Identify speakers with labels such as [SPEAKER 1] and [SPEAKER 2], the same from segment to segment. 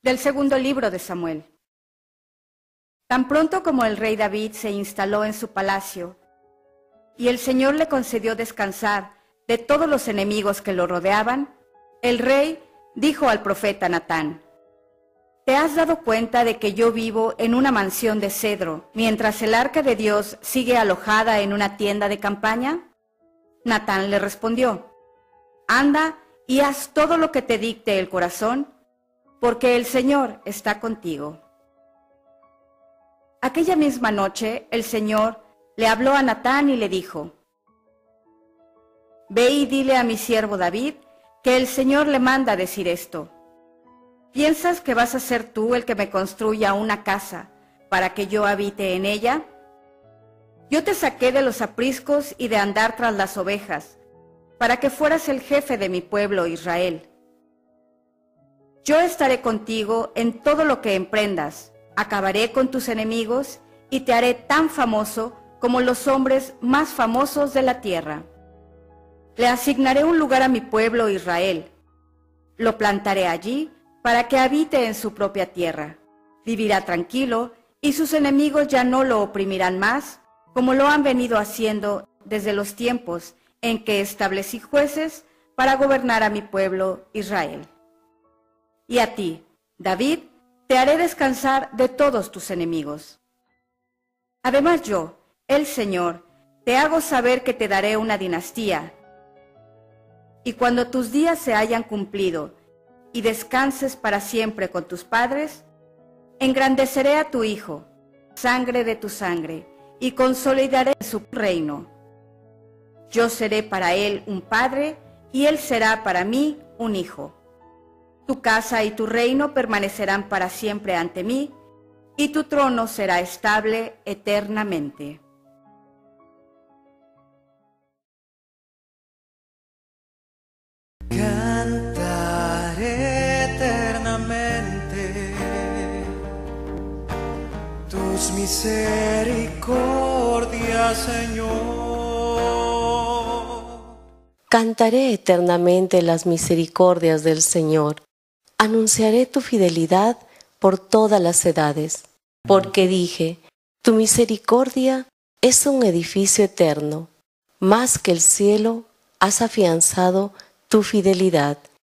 [SPEAKER 1] Del segundo libro de Samuel. Tan pronto como el rey David se instaló en su palacio, y el Señor le concedió descansar de todos los enemigos que lo rodeaban, el rey dijo al profeta Natán: ¿Te has dado cuenta de que yo vivo en una mansión de cedro, mientras el arca de Dios sigue alojada en una tienda de campaña? Natán le respondió: Anda y haz todo lo que te dicte el corazón, porque el Señor está contigo. Aquella misma noche el Señor le habló a Natán y le dijo: Ve y dile a mi siervo David que el Señor le manda decir esto. ¿Piensas que vas a ser tú el que me construya una casa para que yo habite en ella? Yo te saqué de los apriscos y de andar tras las ovejas, para que fueras el jefe de mi pueblo Israel. Yo estaré contigo en todo lo que emprendas, acabaré con tus enemigos y te haré tan famoso como los hombres más famosos de la tierra. Le asignaré un lugar a mi pueblo Israel. Lo plantaré allí para que habite en su propia tierra. Vivirá tranquilo y sus enemigos ya no lo oprimirán más, como lo han venido haciendo desde los tiempos en que establecí jueces para gobernar a mi pueblo Israel. Y a ti, David, te haré descansar de todos tus enemigos. Además yo, el Señor, te hago saber que te daré una dinastía, y cuando tus días se hayan cumplido y descanses para siempre con tus padres, engrandeceré a tu hijo, sangre de tu sangre, y consolidaré su reino. Yo seré para él un padre, y él será para mí un hijo. Tu casa y tu reino permanecerán para siempre ante mí, y tu trono será estable eternamente.
[SPEAKER 2] Cantaré eternamente tus misericordias, Señor.
[SPEAKER 3] Cantaré eternamente las misericordias del Señor. Anunciaré tu fidelidad por todas las edades, porque dije, tu misericordia es un edificio eterno, más que el cielo has afianzado tu fidelidad.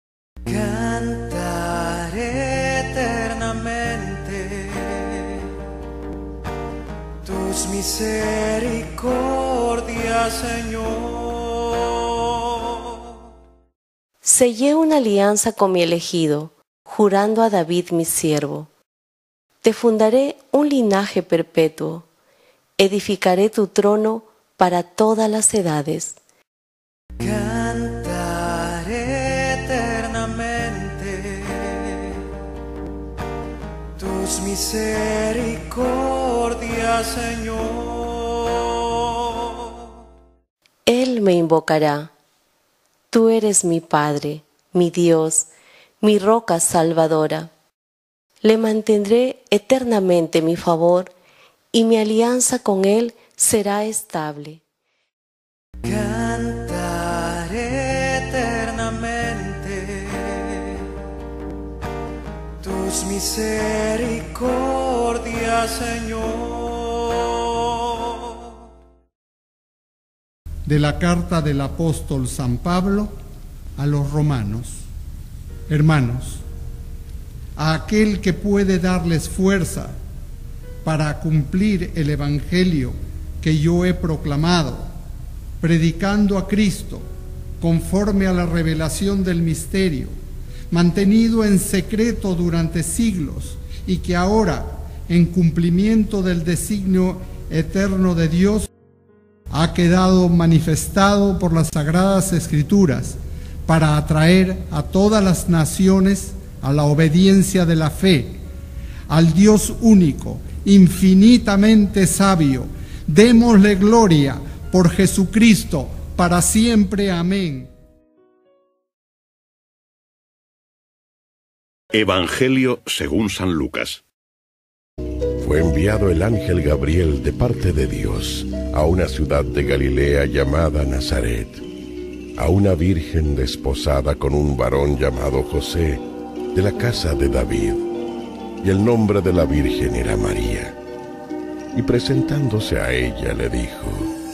[SPEAKER 2] Cantaré eternamente tus misericordias, Señor.
[SPEAKER 3] Sellé una alianza con mi elegido, jurando a David mi siervo. Te fundaré un linaje perpetuo, edificaré tu trono para todas las edades.
[SPEAKER 2] Cantaré eternamente tus misericordias, Señor.
[SPEAKER 3] Él me invocará. Tú eres mi Padre, mi Dios, mi roca salvadora. Le mantendré eternamente mi favor y mi alianza con él será estable.
[SPEAKER 2] Cantaré eternamente tus misericordias, Señor.
[SPEAKER 4] De la carta del apóstol San Pablo a los romanos. Hermanos, a aquel que puede darles fuerza para cumplir el evangelio que yo he proclamado, predicando a Cristo conforme a la revelación del misterio, mantenido en secreto durante siglos, y que ahora, en cumplimiento del designio eterno de Dios, ha quedado manifestado por las Sagradas Escrituras para atraer a todas las naciones a la obediencia de la fe, al Dios único, infinitamente sabio. Démosle gloria por Jesucristo, para siempre. Amén.
[SPEAKER 5] Evangelio según San Lucas.
[SPEAKER 6] Fue enviado el ángel Gabriel de parte de Dios a una ciudad de Galilea llamada Nazaret, a una virgen desposada con un varón llamado José, de la casa de David. y el nombre de la Virgen era María. Y presentándose a ella le dijo: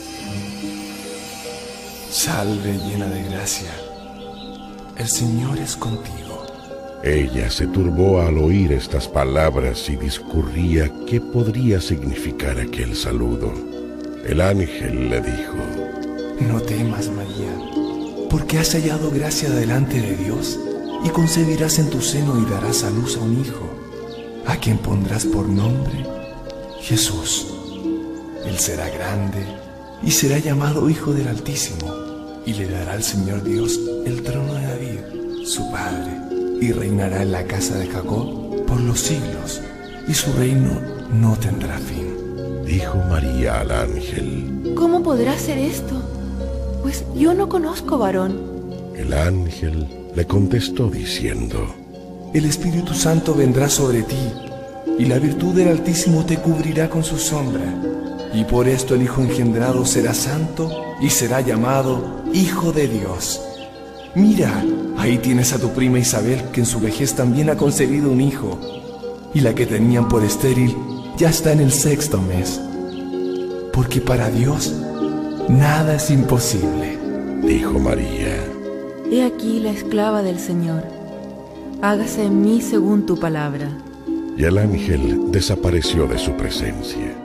[SPEAKER 7] Salve llena de gracia, el Señor es contigo.
[SPEAKER 6] Ella se turbó al oír estas palabras y discurría qué podría significar aquel saludo. El ángel le dijo:
[SPEAKER 7] No temas, María, porque has hallado gracia delante de Dios, y concebirás en tu seno y darás a luz a un hijo, a quien pondrás por nombre Jesús. Él será grande y será llamado Hijo del Altísimo, y le dará al Señor Dios el trono de David, su padre, y reinará en la casa de Jacob por los siglos, y su reino no tendrá fin.
[SPEAKER 6] Dijo María al ángel:
[SPEAKER 8] ¿Cómo podrá ser esto? Pues yo no conozco varón.
[SPEAKER 6] El ángel le contestó diciendo:
[SPEAKER 7] El Espíritu Santo vendrá sobre ti, y la virtud del Altísimo te cubrirá con su sombra, y por esto el Hijo engendrado será santo y será llamado Hijo de Dios. Mira, ahí tienes a tu prima Isabel, que en su vejez también ha concebido un hijo, y la que tenían por estéril ya está en el 6º mes, porque para Dios nada es imposible.
[SPEAKER 6] Dijo María:
[SPEAKER 8] He aquí la esclava del Señor, hágase en mí según tu palabra.
[SPEAKER 6] Y el ángel desapareció de su presencia.